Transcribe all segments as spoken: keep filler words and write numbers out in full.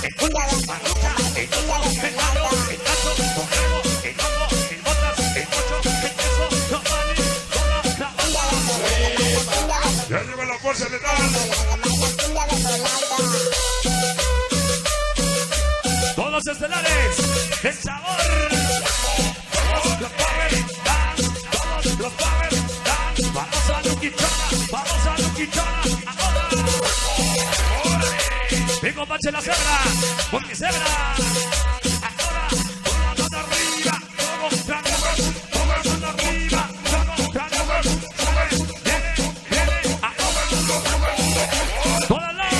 el puño, marrucha, el oso, el malo, el tazo, correo, el hongo, el botas, el pocho, el queso, los manis, toda la onda. Ya lleva la fuerza letal. Todos los estelares, el sabor. Todos los power dance, todos los power dance. Vamos a Luquichona, vamos a Luquichona, ahora. Vengo Pache la cebra, con mi cebra. Ahora, con la mano arriba, todo grande, con la mano arriba, todo grande, viene, viene, ahora. Toda la.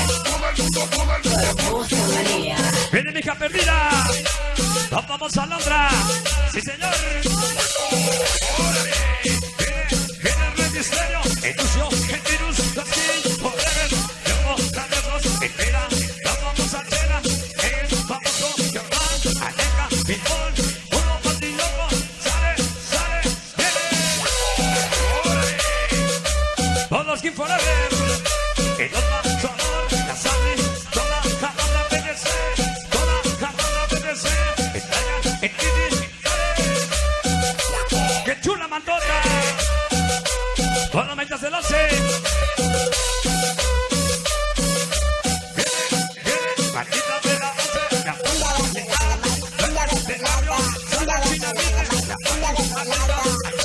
Viene mi hija perdida. Vamos a Londra. Sí, señor. Viene, viene el remisterio. El tuyo, el virus, los que poderes. Luego, grandiosos, espera. Vamos a cena. El famoso Germán, Aleja, Pitbull. Uno patiloco. Sale, sale, viene. Todos King Forever. El otro sabor, la sangre. Toda la banda P D C. Toda la banda P D C. Estrella, el Kiddy. ¡Qué chula mantota! Con los metas del once. Viene, viene, Marquita de la once. La onda de la de labio. Son la china, viene. La onda de la aleta.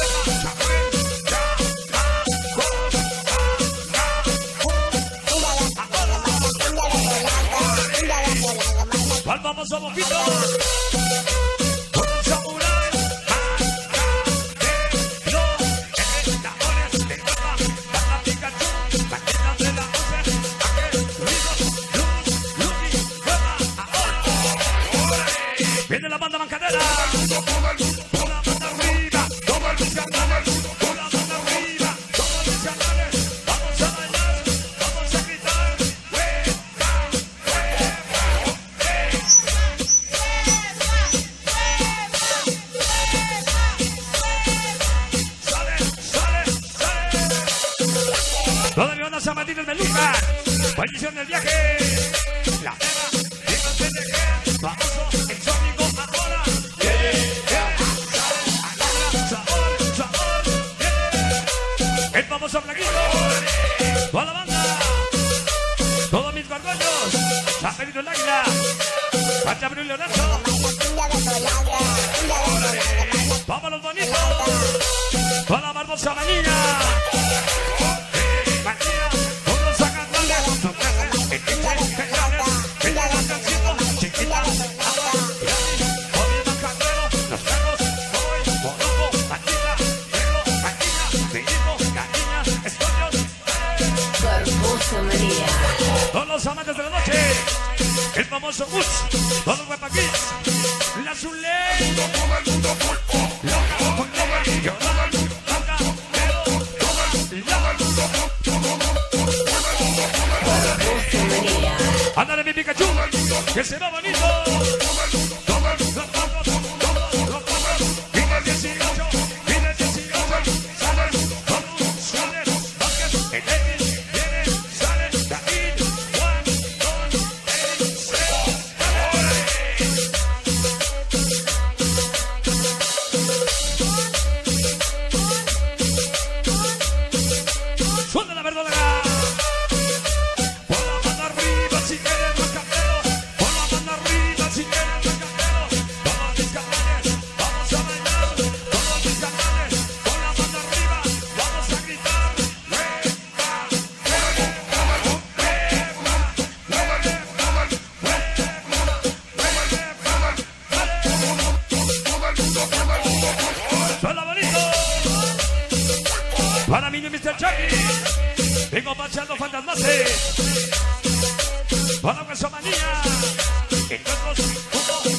¿Cuál vamos a Bofito? Con un samurái. Viene la banda Mancadera. Con la banda arriba. Toma el carnal. Con la banda arriba. Toma el carnal. Vamos a bailar. Vamos a gritar. Sale, sale, sale. Todavía una San Martín del Luca. Bendición del viaje. La pena. Viva el P D G. Famoso. Vamos a Flaquito, toda la banda, todos mis gorgollos, San Pedro el Águila, Pacha Bruno Leonardo, vamos los bonitos, toda la barbosa Manilla, Manilla, todos sacan guantes, son peces, el pinche, pegables, el descansito, chiquita, agua, grande, joven más carrero, los perros, voy, bonobo, Manilla, perro, Manilla, bellito, todos los amantes de la noche, el famoso Butch, todos los guapaquis, la Zuley, loca, con ley, llorona, loca, pero, loca. Ándale mi Pikachu, que se va bonito. Para mí, mister Chucky. Vengo marchando fantasmases. Para Hueso Manía. Encuentros,